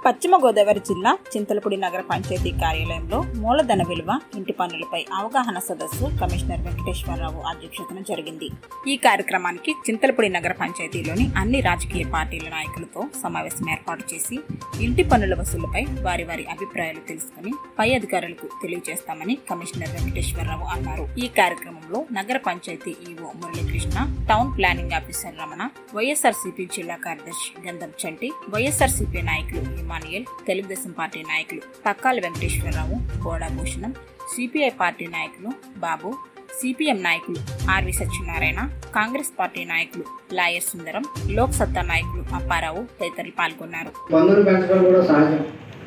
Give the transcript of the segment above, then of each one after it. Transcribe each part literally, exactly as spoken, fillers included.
పశ్చిమ గోదావరి జిల్లా చింతలపూడి నగర పంచాయతీ కార్యాలయంలో మూలధన విలువ ఇంటి పన్నులపై అవగాహన సదస్సు కమిషనర్ వెంకటేశ్వరరావు అధ్యక్షతన జరిగింది. ఈ కార్యక్రమానికి చింతలపూడి నగర పంచాయతీలోని అన్ని రాజకీయ పార్టీల నాయకులతో సమావేశం ఏర్పాటు చేసి ఇంటి పన్నుల వసూలుపై వారి వారి అభిప్రాయాలు తెలుసుకుని పై అధికారులకు తెలియజేస్తామని కమిషనర్ వెంకటేశ్వరరావు అన్నారు. ఈ కార్యక్రమంలో నగర పంచాయతీ EO Muralikrishna, town planning officer Ramana, YSRCP జిల్లా కార్యదర్శి గంధం చంటి, వైఎస్ఆర్సీపీ నాయకులు ఇమానియల్, తెలుగుదేశం పార్టీ నాయకులు పక్కాల వెంకటేశ్వరరావు, బోడా భూషణం, సిపిఐ పార్టీ నాయకులు బాబు, సిపిఎం నాయకులు ఆర్వి సత్యనారాయణ, కాంగ్రెస్ పార్టీ నాయకులు లాయర్ సుందరం, లోక్ సత్తా నాయకులు అప్పారావు తదితరులు పాల్గొన్నారు. పన్నులు పెంచడం కూడా సహజం.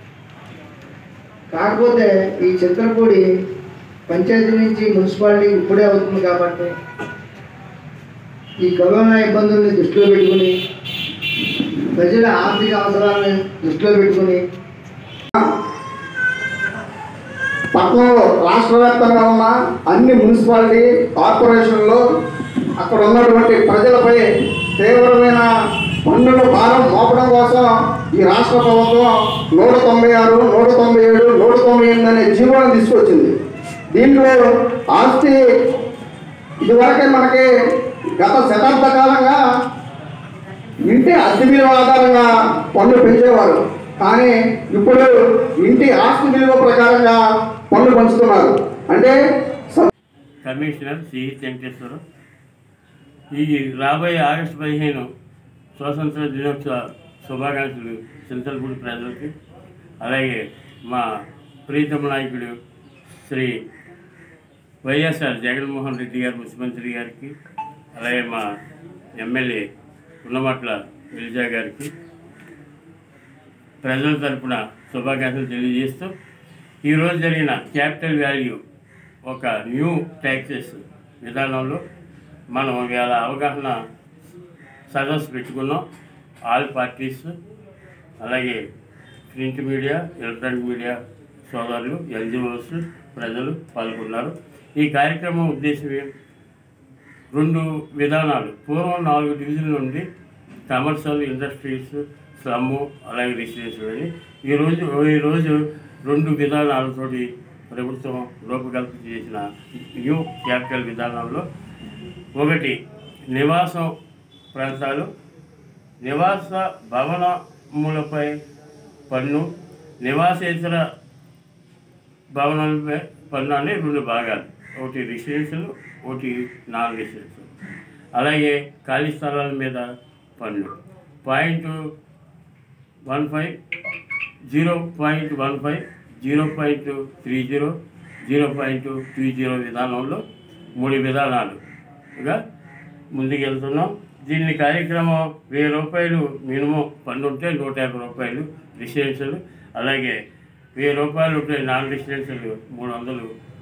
కాకపోతే ఈ చింతలపూడి పంచాయతీ నుంచి మున్సిపాలిటీ ఇప్పుడే అవుతుంది కాబట్టి ఈ కరోనా ఇబ్బందుల్ని దృష్టిలో పెట్టుకుని ప్రజల ఆర్థిక అవసరాలను దృష్టిలో పెట్టుకుని పట్టణంలో రాష్ట్ర వ్యాప్తంగా ఉన్న అన్ని మున్సిపాలిటీ కార్పొరేషన్లో అక్కడ ఉన్నటువంటి ప్రజలపై తీవ్రమైన పన్నుల భారం మోపడం కోసం ఈ రాష్ట్ర ప్రభుత్వం నూట తొంభై ఆరు నూట తొంభై ఏడు నూట తొంభై ఎనిమిది అనే జీవోలను తీసుకొచ్చింది. దీంట్లో ఆస్తి ఇదివరకే మనకి గత శతాబ్ద కాలంగా ఇంటి అద్దె విలువ ఆధారంగా పన్ను పెంచేవారు. కానీ ఇప్పుడు ఇంటి ఆస్తి విలువ ప్రకారంగా పన్ను పంచుతున్నారు. అంటే కమిషనర్ సిహె వెంకటేశ్వరం ఈ రాబోయే ఆగస్టు పదిహేను స్వాతంత్ర దినోత్సవ శుభాకాంక్షలు చింతలపూడి ప్రజలకి, అలాగే మా ప్రీతమ నాయకుడు శ్రీ వైఎస్ఆర్ జగన్మోహన్ రెడ్డి గారు ముఖ్యమంత్రి గారికి, అలాగే మా ఎమ్మెల్యే ఉన్నమట్ల గిరిజా గారికి ప్రజల తరపున శుభాకాంక్షలు తెలియజేస్తూ, ఈరోజు జరిగిన క్యాపిటల్ వాల్యూ ఒక న్యూ ట్యాక్సెస్ విధానంలో మనం ఇవాళ అవగాహన సదస్సు పెట్టుకున్నాం. ఆల్ పార్టీస్, అలాగే ప్రింట్ మీడియా, ఎలక్ట్రానిక్ మీడియా సోదరులు, ఎన్జిఓస్, ప్రజలు పాల్గొన్నారు. ఈ కార్యక్రమం ఉద్దేశం రెండు విధానాలు. పూర్వం నాలుగు డివిజన్లు నుండి కమర్షియల్, ఇండస్ట్రీస్, స్లమ్ము, అలాగే రెసిడెన్షియల్ అని ఈరోజు ఈరోజు రెండు విధానాలతోటి ప్రభుత్వం రూపకల్పన చేసిన న్యూ క్యాపిటల్ విధానంలో ఒకటి నివాసం ప్రాంతాలు, నివాస భవనములపై పన్ను, నివాసేతర భవనాలపై పన్ను అనే రెండు భాగాలు. ఒకటి రెసిడెన్షియల్, ఒకటి నాన్ రెసిడెన్షియల్. అలాగే ఖాళీ స్థలాల మీద పన్ను point one five zero point one five zero point three zero zero point two zero విధానంలో మూడు విధానాలుగా ముందుకెళ్తున్నాం. దీన్ని కార్యక్రమం వెయ్యి రూపాయలు మినిమం పన్ను ఉంటే నూట యాభై రూపాయలు రెసిడెన్షియల్, అలాగే వెయ్యి రూపాయలు ఉంటే నాన్ రెసిడెన్షియల్ మూడు వందలు